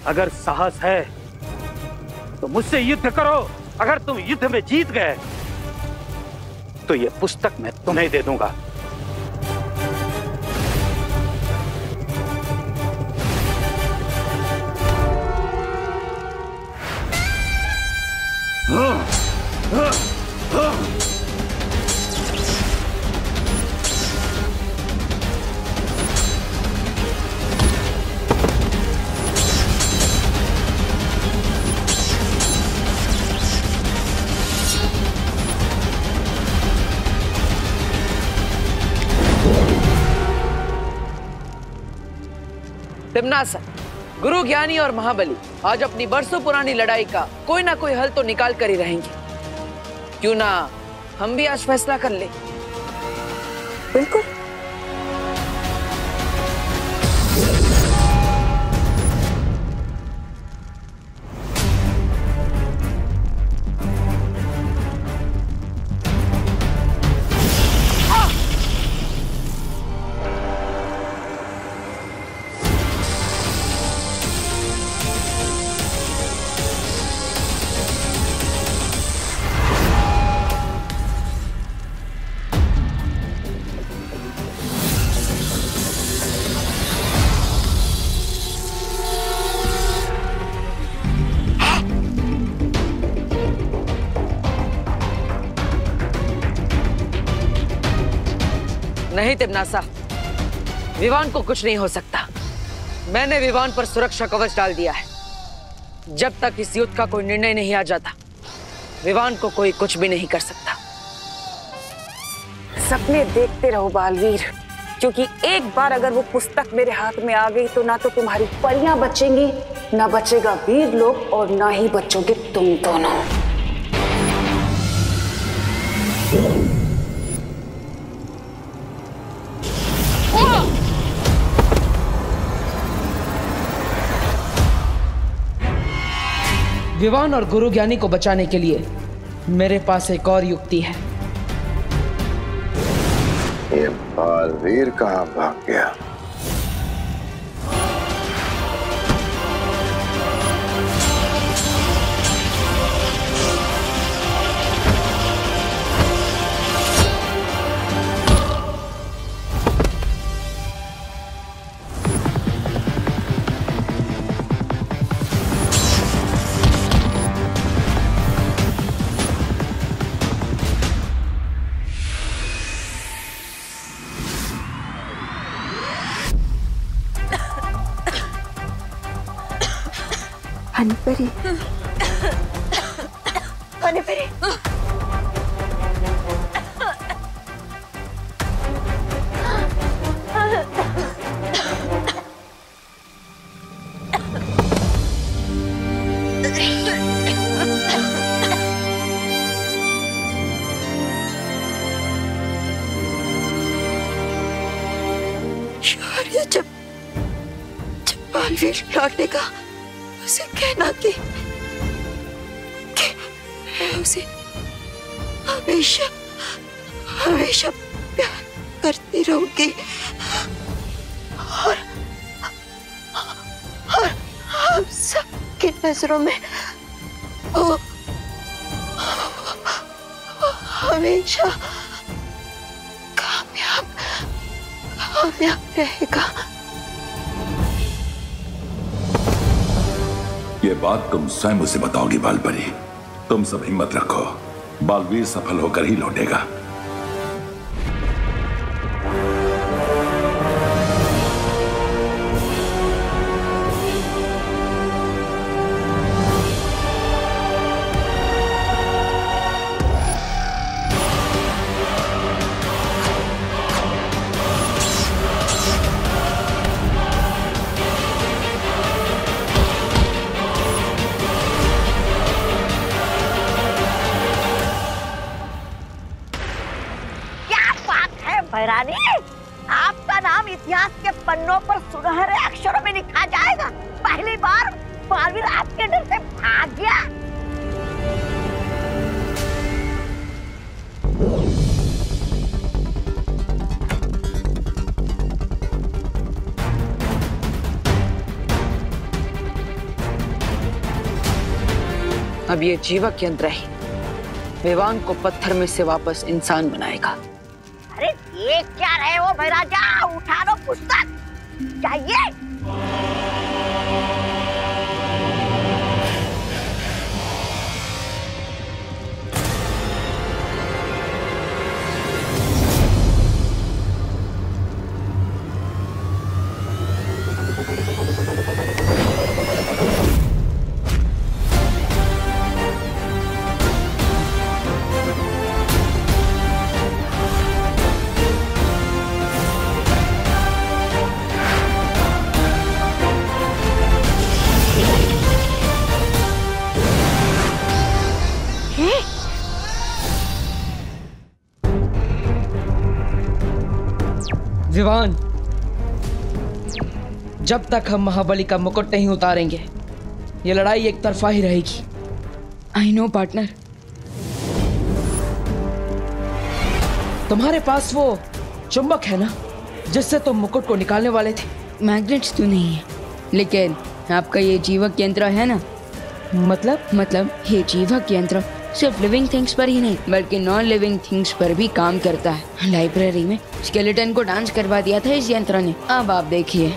अगर साहस है तो मुझसे युद्ध करो। अगर तुम युद्ध में जीत गए तो यह पुस्तक मैं तुम्हें दे दूंगा। तिम्नासा, गुरु ज्ञानी और महाबली आज अपनी बरसों पुरानी लड़ाई का कोई ना कोई हल तो निकाल कर ही रहेंगे। क्यों ना हम भी आज फैसला कर ले। बिल्कुल। नहीं तिम्नासा, विवान को कुछ नहीं हो सकता। मैंने विवान पर सुरक्षा कवच डाल दिया है। जब तक इस युद्ध का कोई निर्णय नहीं आ जाता, विवान को कोई कुछ भी नहीं कर सकता। सपने देखते रहो बालवीर, क्योंकि एक बार अगर वो पुस्तक मेरे हाथ में आ गई तो ना तो तुम्हारी परियां बचेंगी, ना बचेगा वीर लोग, और ना ही बचोगे तुम दोनों। विवान और गुरु ज्ञानी को बचाने के लिए मेरे पास एक और युक्ति है। ये बालवीर कहाँ भाग गया? हनीपरी, हनीपरी, शौर्य जब बालवीर लौटेगा उसे कहना कि मैं उसे हमेशा हमेशा प्यार करती रहूंगी, और हम सबकी नजरों में वो हमेशा कामयाब रहेगा। ये बात तुम स्वयं उसे बताओगी बालपरी। तुम सब हिम्मत रखो, बालवीर सफल होकर ही लौटेगा। भैरानी, आपका नाम इतिहास के पन्नों पर सुनहरे अक्षरों में लिखा जाएगा। पहली बार बालवीर आपके डर से भाग गया। अब ये जीवक यंत्र ही विवान को पत्थर में से वापस इंसान बनाएगा। अरे ये क्या रहे हो भाई राजा, उठा लो पुस्तक। चाहिए विवान, जब तक हम महाबली का मुकुट नहीं उतारेंगे ये लड़ाई एक तरफा ही रहेगी। I know partner. तुम्हारे पास वो चुंबक है ना जिससे तुम मुकुट को निकालने वाले थे? मैग्नेट्स तो नहीं है, लेकिन आपका ये जीवक यंत्र है ना। मतलब ये जीवक यंत्र सिर्फ लिविंग थिंग्स पर ही नहीं बल्कि नॉन लिविंग थिंग्स पर भी काम करता है। लाइब्रेरी में स्केलेटन को डांस करवा दिया था इस यंत्र ने। अब आप देखिए।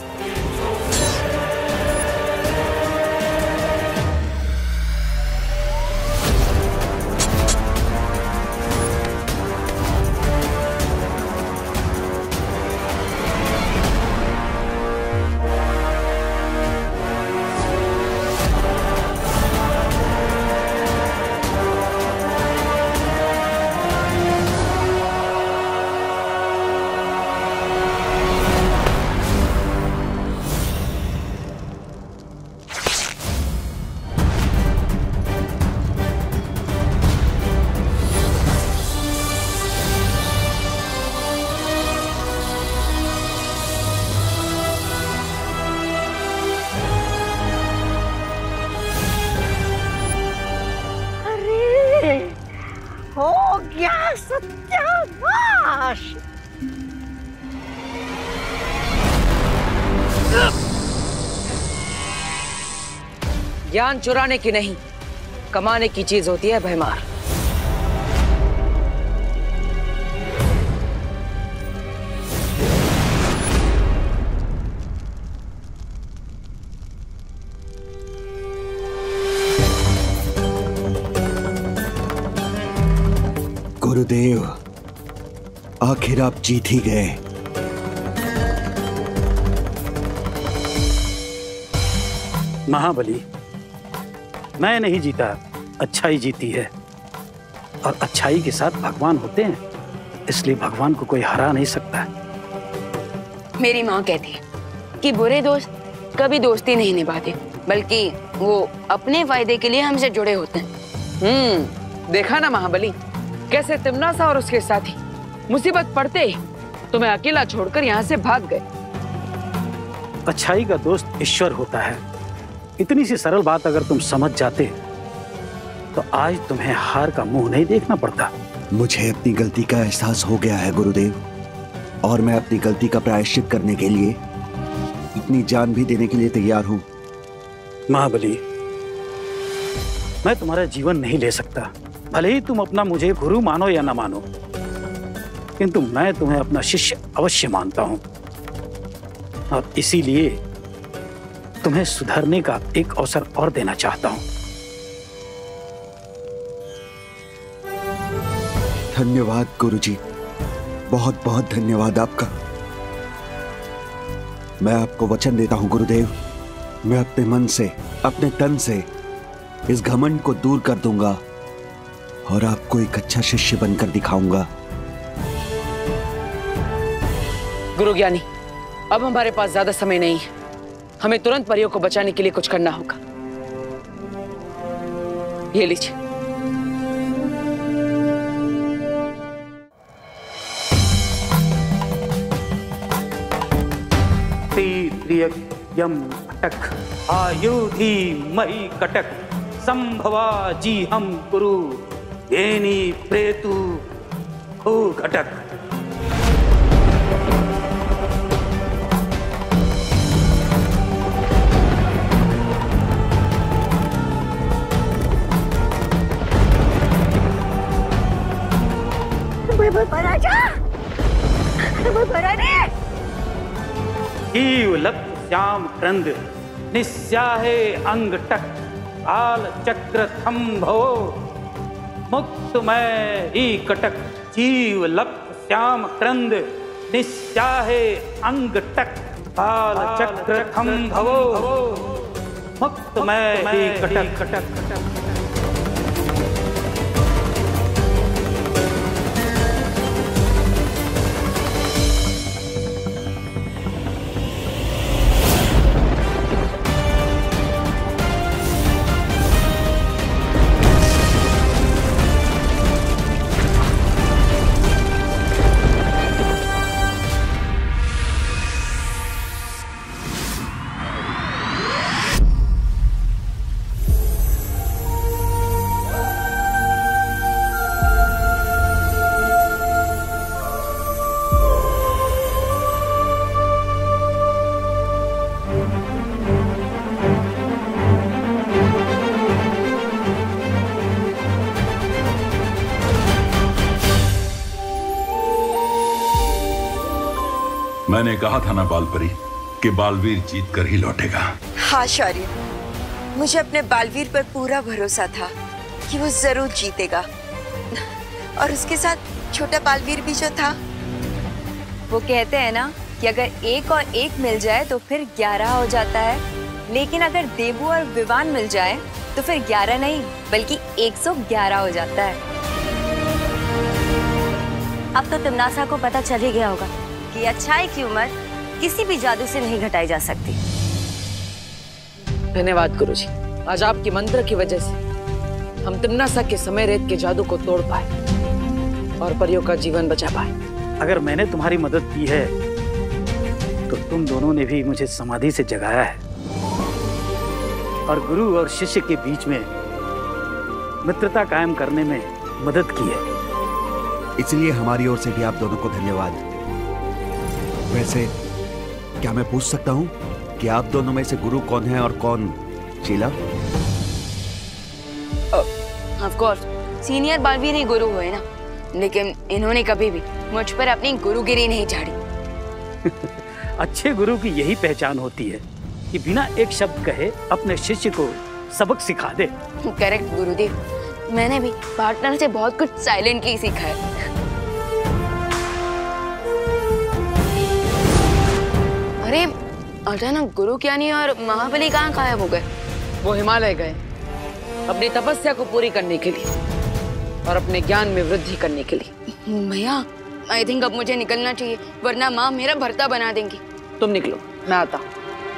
हो गया सत्यानाश। ज्ञान चुराने की नहीं, कमाने की चीज होती है भयमार। गुरुदेव, आखिर आप जीत ही गए। महाबली, मैं नहीं जीता, अच्छाई जीती है। और अच्छाई के साथ भगवान होते हैं, इसलिए भगवान को कोई हरा नहीं सकता। मेरी माँ कहती है कि बुरे दोस्त कभी दोस्ती नहीं निभाते, बल्कि वो अपने फायदे के लिए हमसे जुड़े होते हैं। देखा ना महाबली, कैसे तिमनासा और उसके साथी मुसीबत पड़ते ही तुम्हें अकेला छोड़कर यहाँ से भाग गए। अच्छाई का दोस्त ईश्वर होता है। इतनी सी सरल बात अगर तुम समझ जाते तो आज तुम्हें हार का मुंह नहीं देखना पड़ता। मुझे अपनी गलती का एहसास हो गया है गुरुदेव, और मैं अपनी गलती का प्रायश्चित करने के लिए अपनी जान भी देने के लिए तैयार हूं। महाबली, मैं तुम्हारा जीवन नहीं ले सकता, भले ही तुम अपना मुझे गुरु मानो या ना मानो, किंतु मैं तुम्हें अपना शिष्य अवश्य मानता हूं। और इसीलिए तुम्हें सुधरने का एक अवसर और देना चाहता हूं। धन्यवाद गुरुजी, बहुत बहुत धन्यवाद आपका। मैं आपको वचन देता हूं गुरुदेव, मैं अपने मन से, अपने तन से इस घमंड को दूर कर दूंगा और आपको एक अच्छा शिष्य बनकर दिखाऊंगा। गुरु ज्ञानी, अब हमारे पास ज्यादा समय नहीं है, हमें तुरंत परियों को बचाने के लिए कुछ करना होगा। ये लीजिए। यम कटक आयुधि मही कटक संभवा जी हम गुरु येनी प्रेतु हो घटक। जीव लप्त श्याम क्रंद निस्याहे अंग टक काल चक्र थम्भो मुक्तमय ही कटक। जीव लप्त श्याम क्रंद निस्याहे अंग टक काल चक्र थम्भो मुक्तमय ही कटक। मैंने कहा था ना बालपरी कि बालवीर जीत कर ही लौटेगा। हाँ शौर्य, मुझे अपने बालवीर पर पूरा भरोसा था कि वो जरूर जीतेगा। और उसके साथ छोटा बालवीर भी जो था। वो कहते हैं ना कि अगर 1 और 1 मिल जाए तो फिर 11 हो जाता है, लेकिन अगर देबू और विवान मिल जाए तो फिर 11 नहीं बल्कि 111 हो जाता है। अब तो तिमनासा को पता चल ही गया होगा कि अच्छाई की उम्र किसी भी जादू से नहीं घटाई जा सकती। धन्यवाद गुरुजी, आज आपके मंत्र की वजह से हम तिमनासा के समय रेत के जादू को तोड़ पाए और परियों का जीवन बचा पाए। अगर मैंने तुम्हारी मदद की है तो तुम दोनों ने भी मुझे समाधि से जगाया है और गुरु और शिष्य के बीच में मित्रता कायम करने में मदद की है। इसलिए हमारी ओर से भी आप दोनों को धन्यवाद। वैसे क्या मैं पूछ सकता हूँ कि आप दोनों में से गुरु कौन है और कौन Sheela? Of course senior Baalveer ही गुरु हुए ना, लेकिन इन्होंने कभी भी मुझ पर अपनी गुरुगिरी नहीं झाड़ी। अच्छे गुरु की यही पहचान होती है कि बिना एक शब्द कहे अपने शिष्य को सबक सिखा दे। करेक्ट गुरुदेव, मैंने भी पार्टनर से बहुत कुछ साइलेंटली सीखा है। अरे अचानक गुरु ज्ञानी और महाबली कहाँ गायब हो गए? वो हिमालय गए अपनी तपस्या को पूरी करने के लिए और अपने ज्ञान में वृद्धि करने के लिए। भैया आई थिंक अब मुझे निकलना चाहिए, वरना माँ मेरा भरता बना देंगी। तुम निकलो, मैं आता हूँ।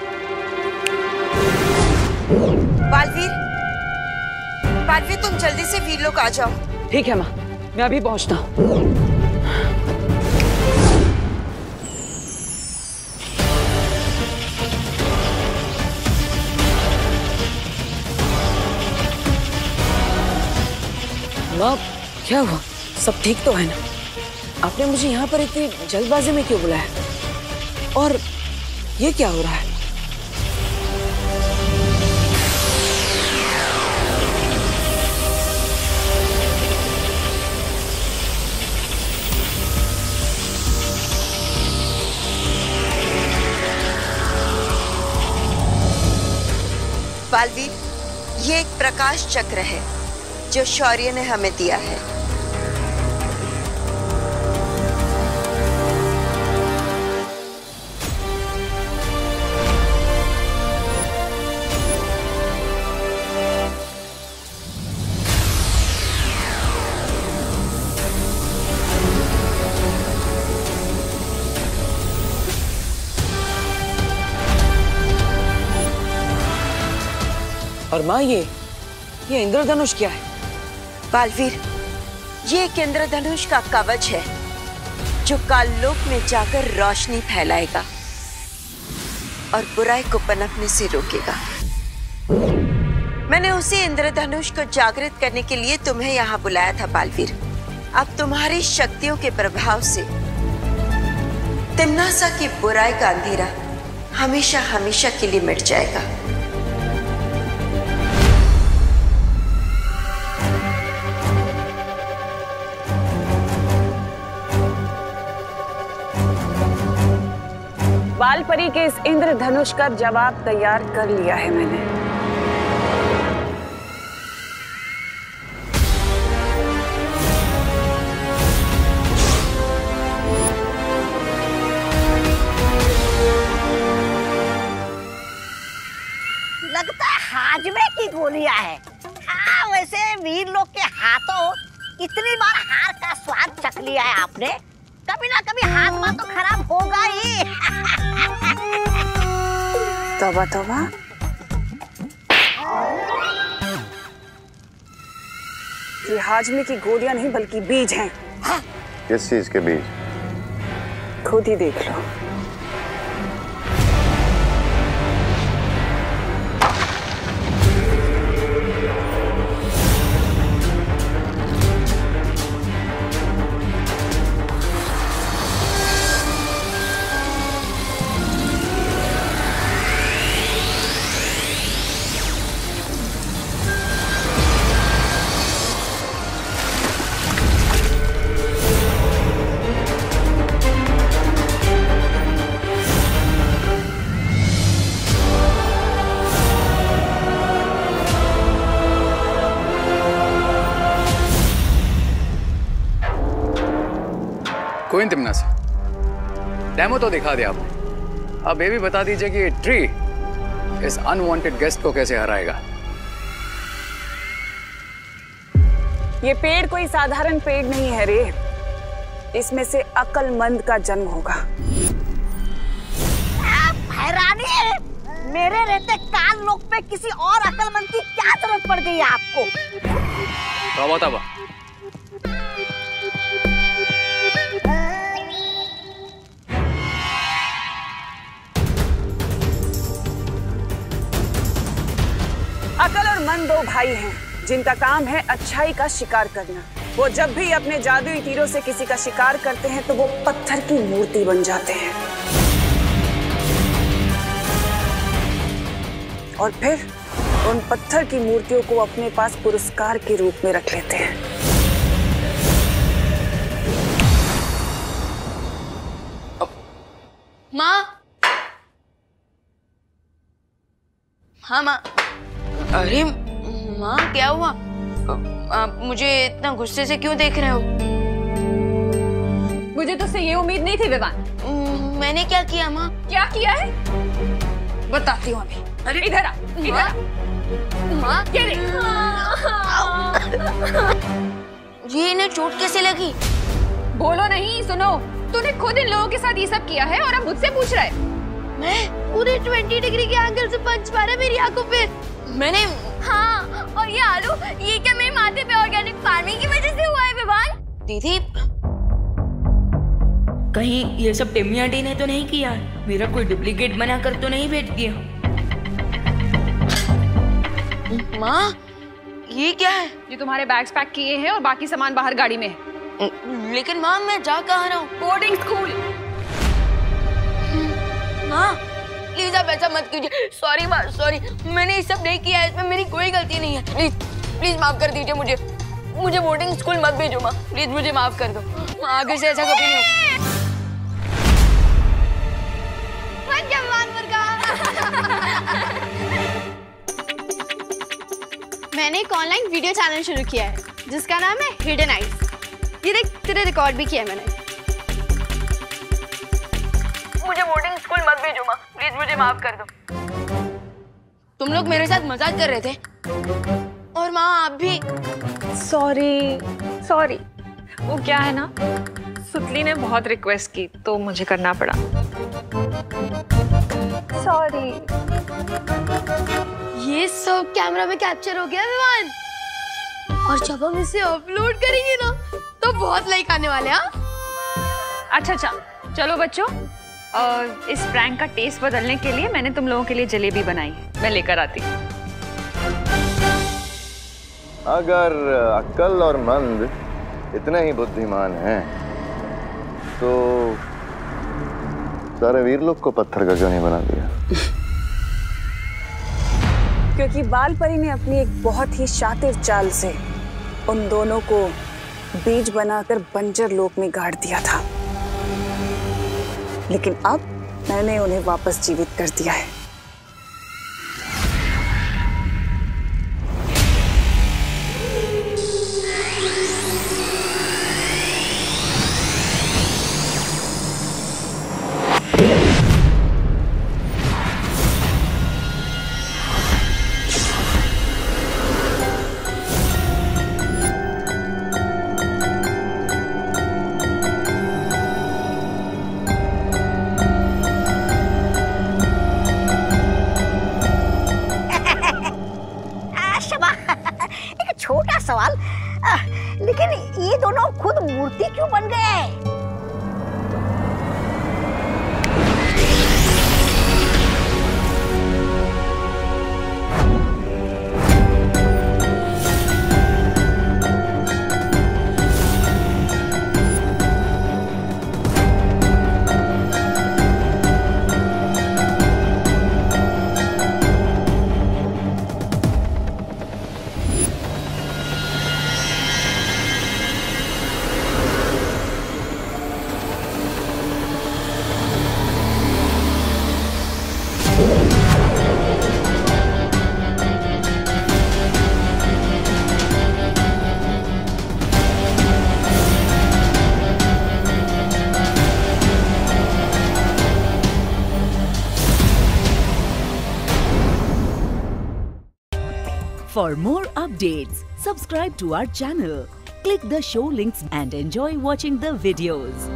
बालवीर, बालवीर तुम जल्दी से वीर लोग आ जाओ। ठीक है माँ, मैं अभी पहुँचता हूँ। माँ क्या हुआ? सब ठीक तो है ना? आपने मुझे यहाँ पर इतनी जल्दबाजी में क्यों बुलाया? और ये क्या हो रहा है? बालवीर, ये एक प्रकाश चक्र है जो शौर्य ने हमें दिया है। और माँ ये इंद्रधनुष क्या है? बालवीर, ये एक इंद्रधनुष का कवच है जो काललोक में जाकर रोशनी फैलाएगा और बुराई को पनपने से रोकेगा। मैंने उसी इंद्रधनुष को जागृत करने के लिए तुम्हें यहाँ बुलाया था बालवीर। अब तुम्हारी शक्तियों के प्रभाव से तिमनासा की बुराई का अंधेरा हमेशा हमेशा के लिए मिट जाएगा। बाल परी के इस इंद्रधनुष का जवाब तैयार कर लिया है मैंने। लगता है हाजमे की गोलियां है। हाँ, वैसे वीर लोग के हाथों इतनी बार हार का स्वाद चख लिया है आपने, कभी ना कभी हाजमा तो खराब होगा ही। तौबा तौबा। ये हाजमे की गोलियां नहीं बल्कि बीज हैं। किस चीज के बीज? खुद ही देख लो। कोई तिमना से डेमो तो दिखा दिया आपने, अब ये भी बता दीजिए कि ट्री इस अनवांटेड गेस्ट को कैसे हराएगा। ये पेड़ कोई साधारण पेड़ नहीं है रे, इसमें से अक्लमंद का जन्म होगा। हैरानी है, मेरे रहते काल लोक पे किसी और अक्लमंद की क्या जरूरत पड़ गई है आपको? तौबा तौबा। अकल और मन दो भाई हैं जिनका काम है अच्छाई का शिकार करना। वो जब भी अपने जादुई तीरों से किसी का शिकार करते हैं तो वो पत्थर की मूर्ति बन जाते हैं और फिर उन पत्थर की मूर्तियों को अपने पास पुरस्कार के रूप में रख लेते हैं। माँ, हाँ माँ। अरे माँ, क्या हुआ? आप मुझे इतना गुस्से से क्यों देख रहे हो? मुझे तुझसे ये उम्मीद नहीं थी विवान। मैंने क्या किया माँ? क्या किया है बताती हूँ अभी। अरे इधर आ, इधर आ। माँ, ये देख। ये इन्हें चोट कैसे लगी? बोलो नहीं, सुनो। तूने खुद इन लोगों के साथ ये सब किया है और अब मुझसे पूछ रहा है। मैं पूरे 20 डिग्री के एंगल से पंच मारा मेरी आंखों पे। मैंने हाँ, और ये आलू, ये क्या मेरे माथे पे ऑर्गेनिक फार्मिंग की वजह से हुआ है विवान? दीदी, कहीं ये सब टिम्मी आंटी ने तो नहीं किया? मेरा कोई डुप्लीकेट बनाकर तो नहीं भेज दिया? माँ, ये क्या है? ये तुम्हारे बैग्स पैक किए हैं और बाकी सामान बाहर गाड़ी में है। लेकिन माँ, मैं जा कहाँ रहा हूँ? Boarding school. माँ, प्लीज आप ऐसा मत कीजिए। सॉरी माँ, सॉरी। मैंने ये सब नहीं किया है, इसमें मेरी कोई गलती नहीं है। प्लीज प्लीज माफ कर दीजिए मुझे। मुझे बोर्डिंग स्कूल मत भेजो माँ, प्लीज मुझे माफ कर दो। माँ, आगे से ऐसा कभी नहीं होगा। मैंने एक ऑनलाइन वीडियो चैनल शुरू किया है जिसका नाम है हिडन आइज। ये देख, तेरे रिकॉर्ड भी किया है मैंने। मुझे बोर्डिंग स्कूल मत भेजो माँ, प्लीज मुझे माफ कर दो। तुम लोग मेरे साथ मजाक कर रहे थे और माँ आप भी। सॉरी। वो क्या है ना, सुतली ने बहुत रिक्वेस्ट की तो मुझे करना पड़ा। सॉरी। ये सब कैमरा में कैप्चर हो गया विवान, और जब हम इसे अपलोड करेंगे ना तो बहुत लाइक आने वाले हैं। अच्छा, चलो बच्चों, इस प्रैंक का टेस्ट बदलने के लिए मैंने तुम लोगों के लिए जलेबी बनाई है, मैं लेकर आती हूँ। अगर अक्ल और मंद इतने ही बुद्धिमान हैं तो सारे वीर लोग को पत्थर का क्यों नहीं बना दिया? क्योंकि बाल परी ने अपनी एक बहुत ही शातिर चाल से उन दोनों को बीज बनाकर बंजर लोक में गाड़ दिया था। लेकिन अब मैंने उन्हें वापस जीवित कर दिया है। छोटा सवाल, लेकिन ये दोनों खुद मूर्ति क्यों बन गए? For more updates, subscribe to our channel, click the show links and enjoy watching the videos.